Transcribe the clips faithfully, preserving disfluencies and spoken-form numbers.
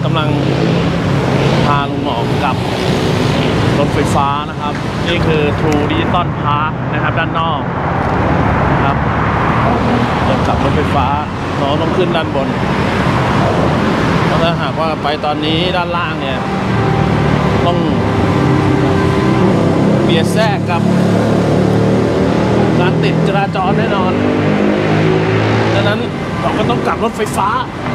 กำลังพาลุงหงอกกับรถไฟฟ้านะครับนี่คือ True Digital Park นะครับด้านนอกนะครับจะขับรถไฟฟ้าน้องต้องขึ้นด้านบนเพราะถ้าหากว่าไปตอนนี้ด้านล่างเนี่ยต้องเบียดแทรกกับการติดจราจรแน่นอนดังนั้นเราก็ต้องกลับรถไฟฟ้า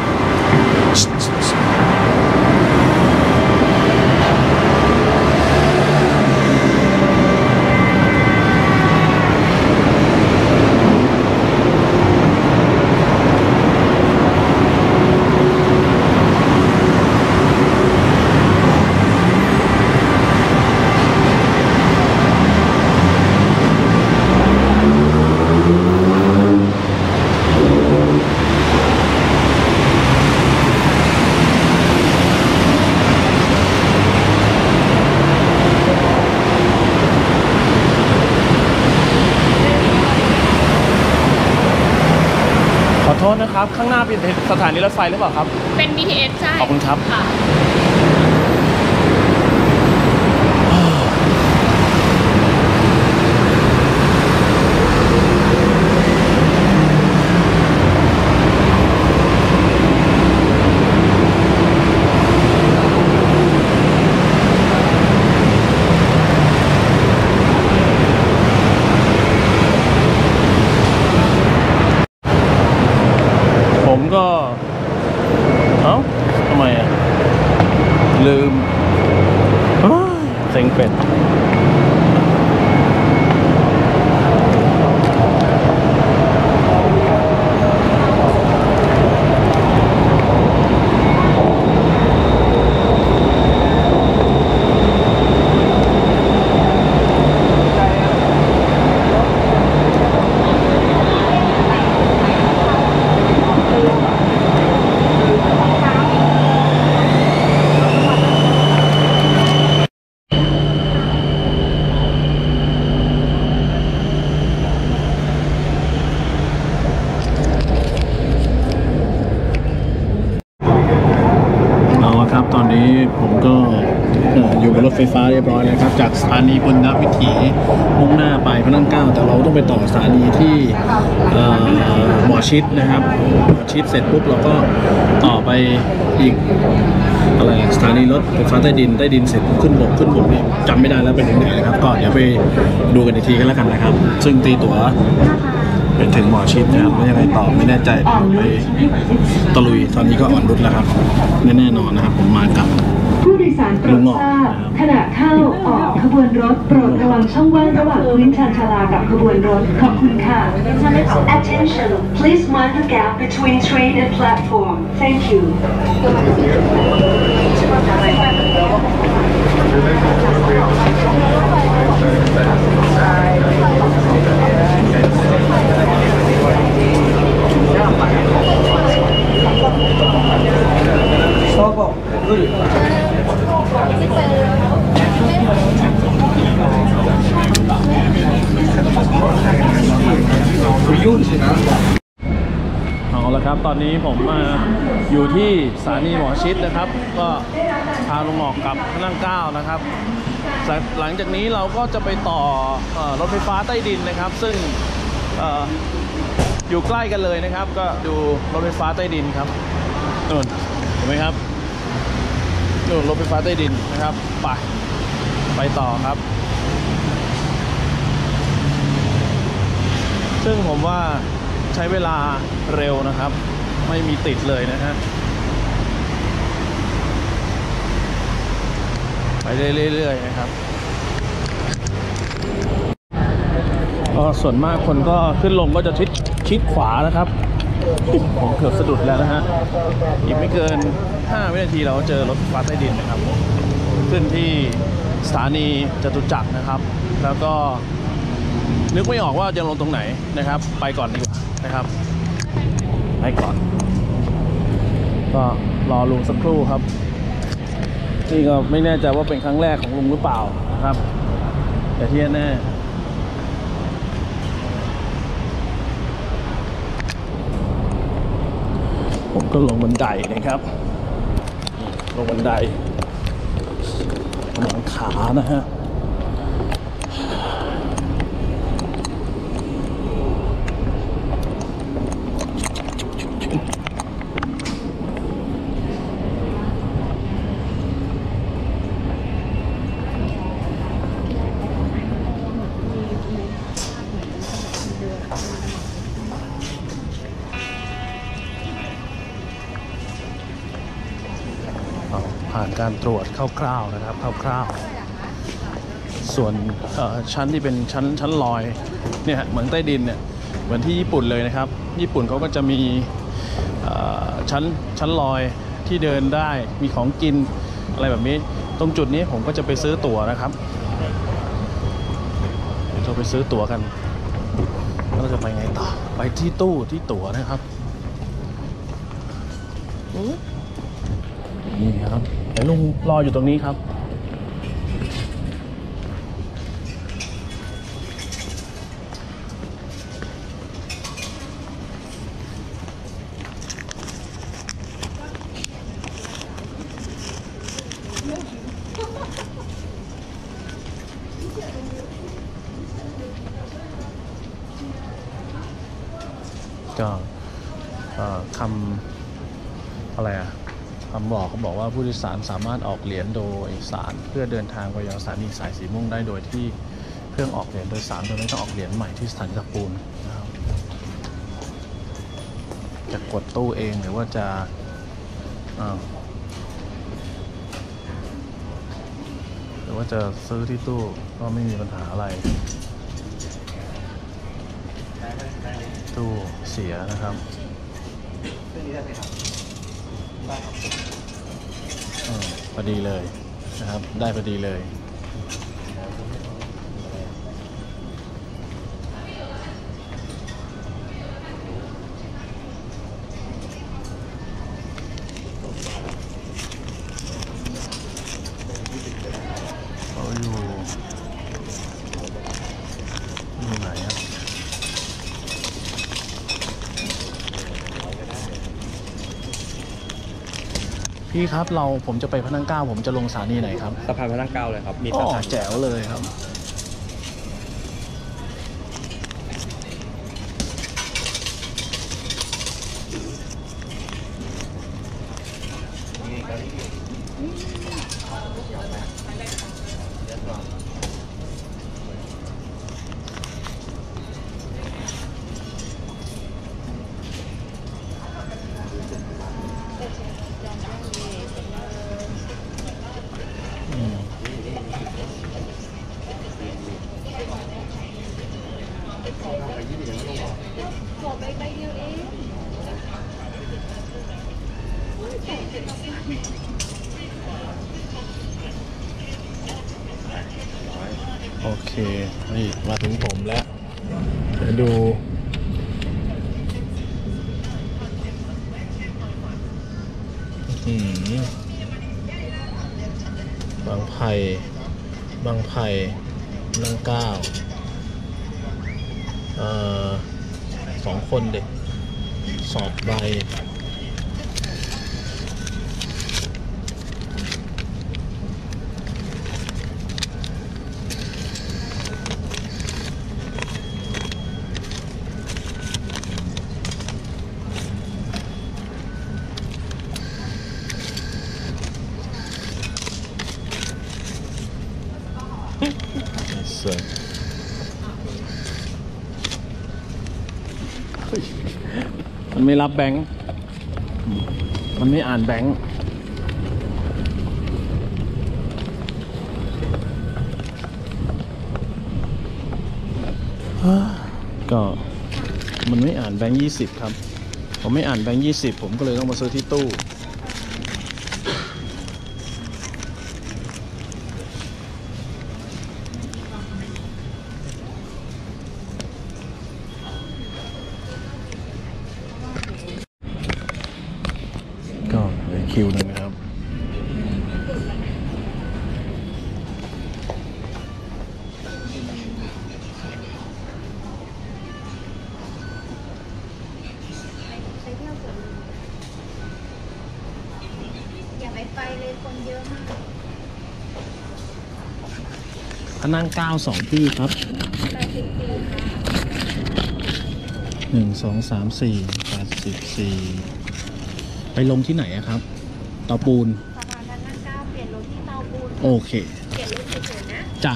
ขอโทษนะครับข้างหน้าเป็นสถานีรถไฟหรือเปล่าครับเป็น บี ที เอส ใช่ขอบคุณครับค่ะผมก็เอ้าทำไมอ่ะลืมเซ็งเป็ดตอนนี้ผมก็อยู่บนรถไฟฟ้าเรียบร้อยแล้วครับจากสถานีปุณณวิถีมุ่งหน้าไปพระนั่งเกล้าแต่เราต้องไปต่อสถานีที่หมอชิดนะครับหมอชิดเสร็จปุ๊บเราก็ต่อไปอีกอะไรสถานีรถไฟฟ้าใต้ดินใต้ดินเสร็จขึ้นบกขึ้นบกนี่จำไม่ได้แล้วเป็นยังไงนะครับก็เดี๋ยวไปดูกันอีกทีกันแล้วกันนะครับซึ่งตีตั๋วไปถึงหมอชิดนะครับไม่ยังไงต่อไม่แน่ใจไปตะลุยตอนนี้ก็อ่อนรุดแล้วครับแน่นอนนะครับผมมากับผู้โดยสารโปรดทราบขณะเข้าออกขบวนรถโปรดระวังช่องว่างระหว่างพื้นชานชาลากับขบวนรถขอบคุณค่ะ Attention please mind the gap between train and platform thank you เอาละครับตอนนี้ผมมาอยู่ที่สถานีหมอชิดนะครับก็พาลุงหงอกกับพระนั่งเกล้านะครับหลังจากนี้เราก็จะไปต่อรถไฟฟ้าใต้ดินนะครับซึ่งอยู่ใกล้กันเลยนะครับก็ดูรถไฟฟ้าใต้ดินครับนู่นเห็นไหมครับนู่นรถไฟฟ้าใต้ดินนะครับไปไปต่อครับซึ่งผมว่าใช้เวลาเร็วนะครับไม่มีติดเลยนะฮะไปเรื่อยๆนะครับก็ส่วนมากคนก็ขึ้นลงก็จะชิดชิดขวานะครับผมเกือบสะดุดแล้วนะฮะอีกไม่เกินห้าวินาทีเราเจอรถไฟฟ้าใต้ดินนะครับขึ้นที่สถานีจตุจักรนะครับแล้วก็นึกไม่ออกว่าจะลงตรงไหนนะครับไปก่อนดีกว่านะครับไปก่อนก็รอลุงสักครู่ครับนี่ก็ไม่แน่ใจว่าเป็นครั้งแรกของลุงหรือเปล่านะครับแต่ที่แน่ผมก็ลงบันไดนะครับลงบันไดสมองขานะฮะผ่านการตรวจคร่าวๆนะครับคร่าวๆส่วนชั้นที่เป็นชั้นชั้นลอยเนี่ยเหมือนใต้ดินเนี่ยเหมือนที่ญี่ปุ่นเลยนะครับญี่ปุ่นเขาก็จะมีชั้นชั้นลอยที่เดินได้มีของกินอะไรแบบนี้ตรงจุดนี้ผมก็จะไปซื้อตั๋วนะครับเดี๋ยวเราไปซื้อตั๋วกันแล้วเราจะไปไงต่อไปที่ตู้ที่ตั๋วนะครับนี่ครับเดี๋ยวลุงรออยู่ตรงนี้ครับก็คำอะไรอะคำบอกเขาบอกว่าผู้โดยสารสามารถออกเหรียญโดยสารเพื่อเดินทางไปยังสถานีสายสีม่วงได้โดยที่เครื่องออกเหรียญโดยสารโดยไม่ต้องออกเหรียญใหม่ที่สถานีตะปูนนะครับจะกดตู้เองหรือว่าจะหรือว่าจะซื้อที่ตู้ก็ไม่มีปัญหาอะไรตู้เสียนะครับพอดีเลยนะครับได้พอดีเลยเขาอยู่อยู่ไหนครับพี่ครับเราผมจะไปพระนั่งเกล้าผมจะลงสถานีไหนครับสะพานพระนั่งเกล้าเลยครับมีอ๋อสถานีแจ๋วเลยครับโอเคนี่มาถึงผมแล้วเดี๋ยวดูบางไผ่บางไผ่นั่งเก้าเอ่อสองคนเด็กสอดใบมันไม่รับแบงค์มันไม่อ่านแบงค์ก็มันไม่อ่านแบงค์ยี่สิบครับผมไม่อ่านแบงค์ยี่สิบผมก็เลยต้องมาซื้อที่ตู้คิวหนึ่งครับไปไฟเลยคนเยอะมากพนั่งเก้าสองที่ครับแปดสิบสี่ค่ะหนึ่งสองสามสี่แปดสิบสี่ไปลงที่ไหนอะครับเตาปูนสะพานพระนั่งเก้าเปลี่ยนรถที่เตาปูนโอเคเปลี่ยนรถเฉยๆนะจ้ะ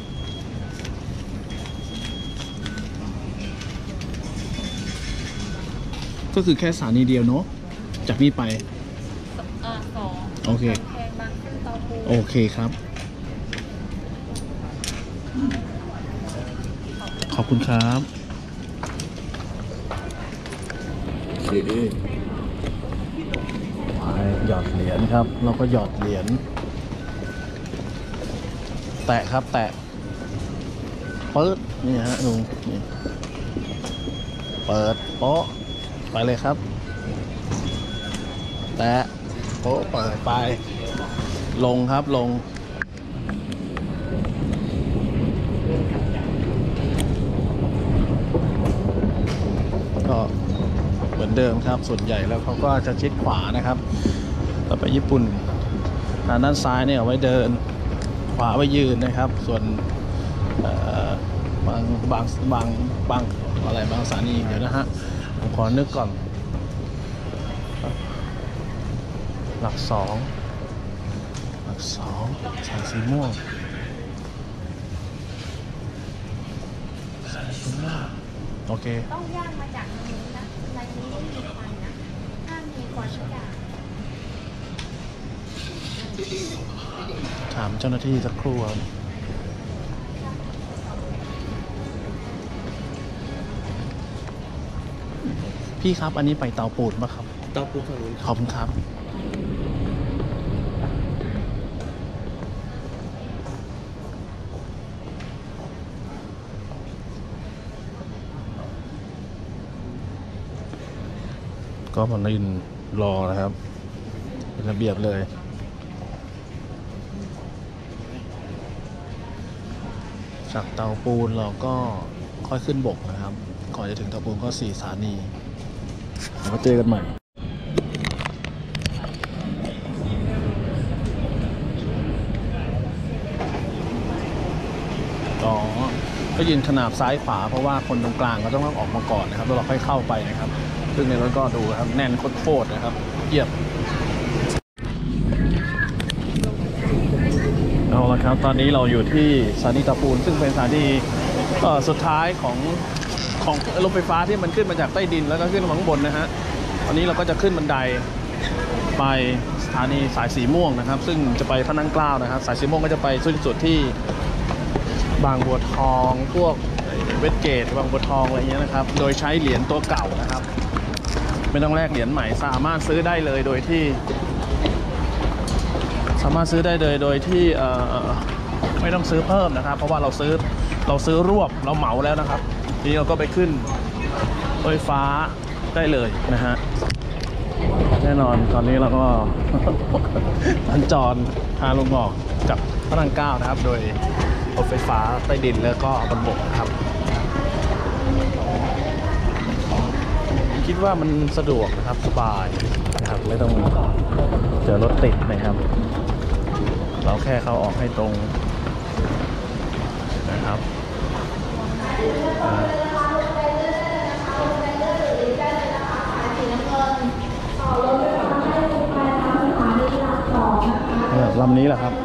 ก็คือแค่สถานีเดียวเนาะจากนี้ไปอ่าสองโอเคแพงบางขึ้นเตาปูนโอเคครับขอบคุณครับไปหยอดเหรียญครับเราก็หยอดเหรียญแตะครับแตะปึ๊ดนี่ฮะลุงนี่เปิดโป๊ะไปเลยครับแตะโป๊ะเปิดไปลงครับลงก็เหมือนเดิมครับส่วนใหญ่แล้วเขาก็จะชิดขวานะครับต่อไปญี่ปุ่นทางด้านซ้ายเนี่ยเอาไว้เดินขวาไว้ยืนนะครับส่วนบางบางบางบางอะไรบางสถานีเดี๋ยวนะฮะผมขอนึกก่อนหลักสองหลักสองสายสีม่วงสายสีม่วงโอเคต้องย่างมาจากตรงนี้นะในนี้ไม่มีควันนะถ้ามีควันทุกอย่างถามเจ้าหน้าที่สักครู่ครับพี่ครับอันนี้ไปเตาปูนป่ะครับเตาปูนฝั่งนู้นขอบคุณครับก็มายืนรอนะครับเป็นระเบียบเลยจากเตาปูนเราก็ค่อยขึ้นบกนะครับก่อนจะถึงเตาปูนก็สี่สถานีเดี๋ยวมาเจอกันใหม่อ๋อก็ยืนขนาบซ้ายขวาเพราะว่าคนตรงกลางก็ต้องออกมาก่อนนะครับแล้วเราค่อยเข้าไปนะครับซึ่งในรถก็ดูครับแน่นโคตรๆนะครับเยี่ยมเอาละครับตอนนี้เราอยู่ที่สถานีเตาปูนซึ่งเป็นสถานีสุดท้ายของของรถไฟฟ้าที่มันขึ้นมาจากใต้ดินแล้วก็ขึ้นมาข้างบนนะฮะตอนนี้เราก็จะขึ้นบันไดไปสถานีสายสีม่วงนะครับซึ่งจะไปพระนั่งเกล้านะครับสายสีม่วงก็จะไปสุดสุดที่บางบัวทองพวกเวสเกตบางบัวทองอะไรเงี้ยนะครับโดยใช้เหรียญตัวเก่านะครับไม่ต้องแลกเหรียญใหม่สามารถซื้อได้เลยโดยที่สามารถซื้อได้เลยโดยที่ไม่ต้องซื้อเพิ่มนะครับเพราะว่าเราซื้อเราซื้อรวบเราเหมาแล้วนะครับทีนี้เราก็ไปขึ้นรถไฟฟ้าได้เลยนะฮะแน่นอนตอนนี้เราก็สัญจรพาลงออกกับพระนั่งเกล้านะครับโดยรถไฟฟ้าใต้ดินแล้วก็บนบกนะครับคิดว่ามันสะดวกนะครับสบายนะครับไม่ต้องเจอรถติดนะครับเราแค่เข้าออกให้ตรงนะครับลำนี้แหละครับ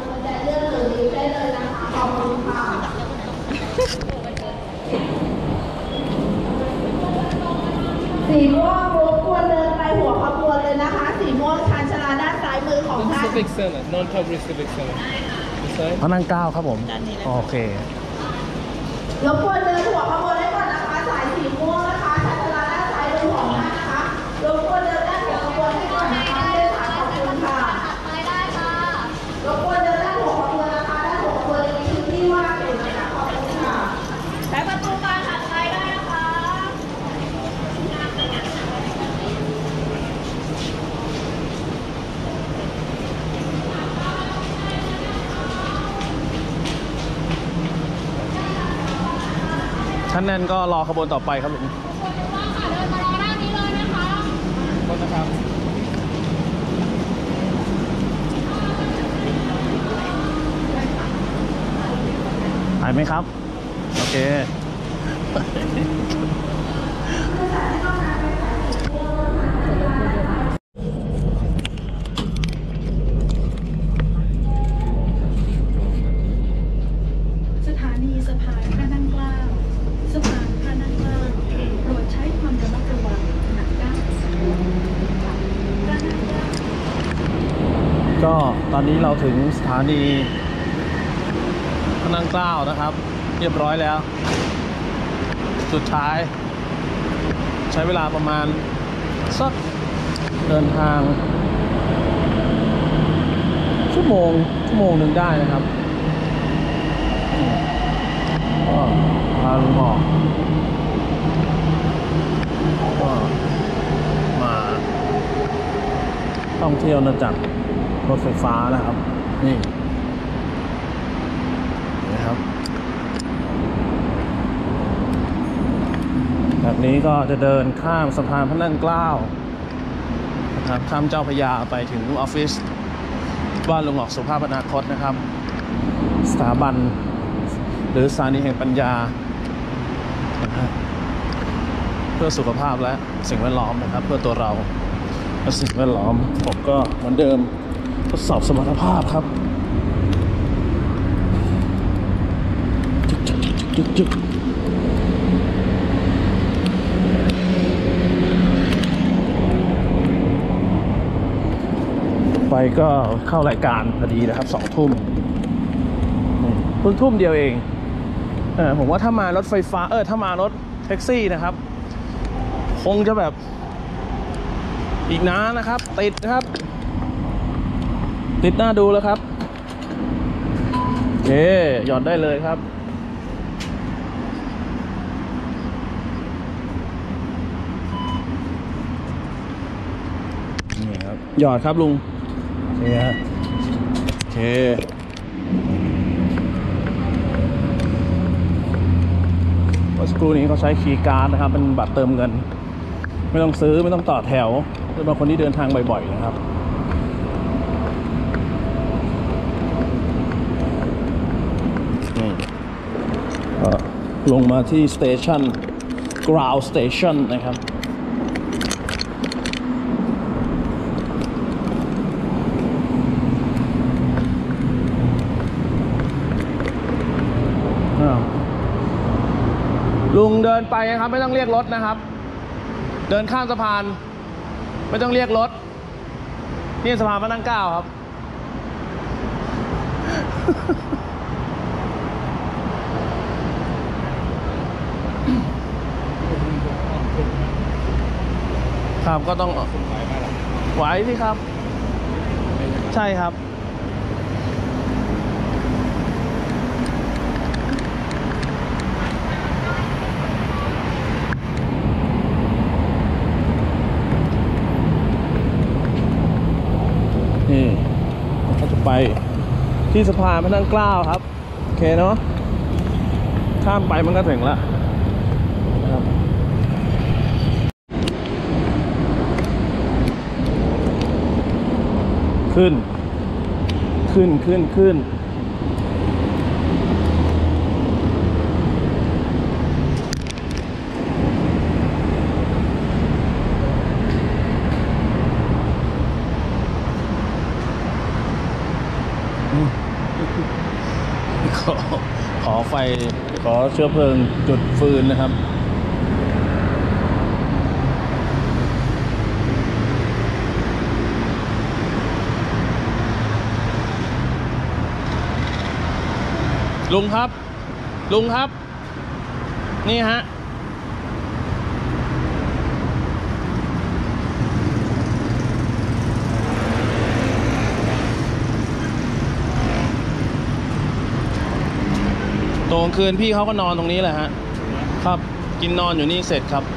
สีม่วงรบกวนเดินไปหัวขบวนเลยนะคะสีม่วงชานชาลาด้านซ้ายมือของท่าน Civic Center Non Covered Civic Center พระนั่งเกล้าครับผมโอเครบกวนเดินหัวขบวนได้ก่อนนะคะสายสีม่วงนะคะชานชาลาด้านซ้ายมือของท่านนะคะรบกวนเดินด้านหัวขบวนให้ก่อนนะคะเดินทางขอบคุณค่ะไม่ได้ค่ะรบกวนเดินด้านหัวขบวนนะคะด้านหัวขบวนยังมีพื้นที่ว่างอยู่นะคะขอบคุณค่ะใช้ประตูบานถัดไปได้นะคะท่านแน่นก็รอขบวนต่อไปครับลุงขบวนว่างค่ะเดินมารอด้านนี้เลยนะคะขอบคุณนะครับถ่ายไหมครับ โอเคสถานีสะพานพระนั่งเกล้าสะพานพระนั่งเกล้าโปรดใช้ความระมัดระวังขณะก้าวสู่พระนั่งเกล้าก็ตอนนี้เราถึงสถานีพระนั่งเกล้านะครับ เรียบร้อยแล้ว สุดท้ายใช้เวลาประมาณสักเดินทางชั่วโมงชั่วโมงหนึ่งได้นะครับก็พาลุงออกก็มาท่องเที่ยวนะจักรรถไฟฟ้านะครับนี่นะครับแบบนี้ก็จะเดินข้ามสะพานพระนั่งเกล้านะครับข้ามเจ้าพระยาไปถึงออฟฟิศบ้านลุงออกสุภาพอนาคตนะครับ สถาบันหรือสถานีแห่งปัญญานะครับเพื่อสุขภาพและสิ่งแวดล้อมนะครับ เพื่อตัวเราและสิ่งแวดล้อมผมก็เหมือนเดิมทดสอบสมรรถภาพครับจึ๊กจึ๊กจึ๊กจึ๊กไปก็เข้ารายการพอดีนะครับสองทุ่มเพิ่งทุ่มเดียวเองเออผมว่าถ้ามารถไฟฟ้าเออถ้ามารถแท็กซี่นะครับคงจะแบบอีกนานนะครับติดนะครับติดหน้าดูแล้วครับโอเคหยอดได้เลยครับนี่ครับหยอดครับลุงโอเคฮะโอเคเมื่อสักครู่นี้เขาใช้คีย์การ์ดนะครับเป็นบัตรเติมเงินไม่ต้องซื้อไม่ต้องต่อแถวสำหรับคนที่เดินทางบ่อยๆนะครับนี่ลงมาที่สเตชัน ground station นะครับลุงเดินไปนะครับไม่ต้องเรียกรถนะครับเดินข้ามสะพานไม่ต้องเรียกรถนี่สะพานพระนั่งเกล้าครับ ครับก็ต้องไหวสิครับใช่ครับนี่เขาจะไปที่สะพานพระนั่งเกล้าครับโอเคเนาะข้ามไปมันก็ถึงแล้วนะครับขึ้นขึ้นขึ้นขึ้นขอขอไฟขอเชื้อเพลิงจุดฟืนนะครับลุงครับลุงครับนี่ฮะตรงคืนพี่เขาก็นอนตรงนี้แหละฮะครับกินนอนอยู่นี่เสร็จครับ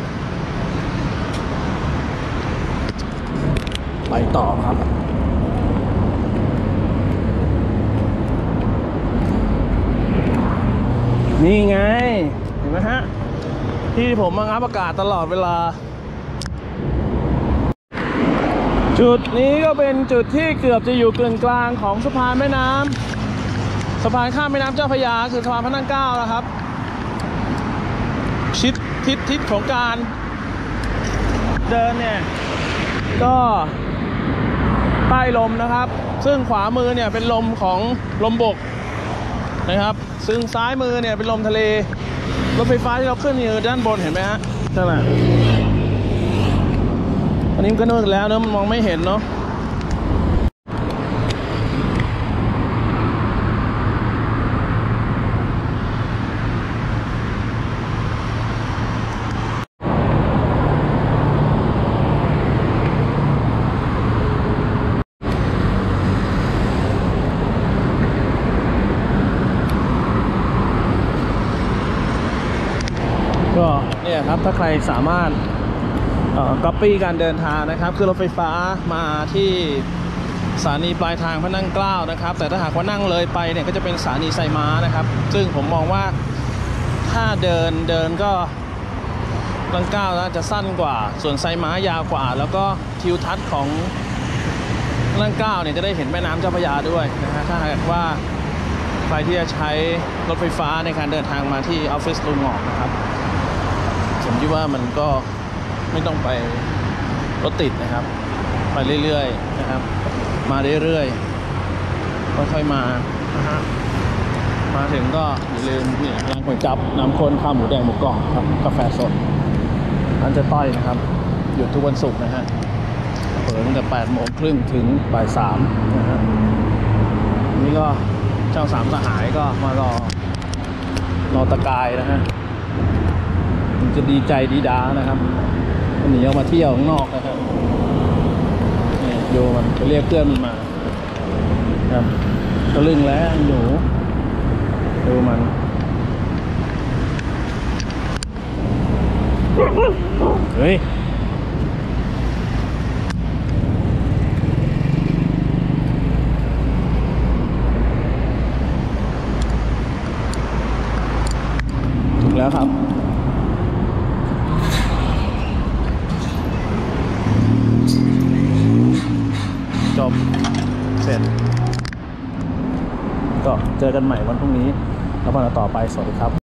ไปต่อครับนี่ไงเห็นไหมฮะที่ผมมางับอากาศตลอดเวลาจุดนี้ก็เป็นจุดที่เกือบจะอยู่กึ่งกลางของสะพานแม่น้ำสะพานข้ามแม่น้ำเจ้าพระยาคือสะพานพระนั่งเกล้านะครับชิดทิศทิศของการเดินเนี่ยก็ใต้ลมนะครับซึ่งขวามือเนี่ยเป็นลมของลมบกนะครับซึ่งซ้ายมือเนี่ยเป็นลมทะเลรถไฟฟ้าที่เราขึ้นอยู่ด้านบนเห็นไหมฮะนั่นแหละอันนี้มันก็มืดแล้วเนอะมันมองไม่เห็นเนาะก็เนี่ยครับถ้าใครสามารถก๊อปปี้การเดินทางนะครับคือรถไฟฟ้ามาที่สถานีปลายทางพระนั่งเกล้านะครับแต่ถ้าหากว่านั่งเลยไปเนี่ยก็จะเป็นสถานีไซม้านะครับซึ่งผมมองว่าถ้าเดินเดินก็พระนั่งเกล้านะจะสั้นกว่าส่วนไซม้ายาวกว่าแล้วก็ทิวทัศน์ของพระนั่งเกล้าเนี่ยจะได้เห็นแม่น้ำเจ้าพระยาด้วยนะฮะถ้าหากว่าใครที่จะใช้รถไฟฟ้าในการเดินทางมาที่ออฟฟิศลุงหงอกนะครับผมคิดว่ามันก็ไม่ต้องไปรถติดนะครับไปเรื่อยๆนะครับมาเรื่อยๆค่อยๆมานะฮะมาถึงก็อย่าลืมนี่ร้านก๋วยจั๊บน้ำข้นข้าวหมูแดงหมูกรอบครับกาแฟสดร้านเจ๊ต้อยนะครับหยุดทุกวันศุกร์นะฮะเปิดตั้งแต่แปดโมงครึ่งถึงบ่ายสามนะฮะนี่ก็เจ้าสามสหายก็มารอรอตะกายนะฮะมันจะดีใจดีดานะครับหนีออกมาเที่ยวข้างนอกนะครับนี่โยมันไปเรียกเพื่อนมันมาครับตะลึงแล้วหนูดูมันเฮ้ยถึงแล้วครับจบเสร็จก็เจอกันใหม่วันพรุ่งนี้แล้ววันต่อไปสวัสดีครับ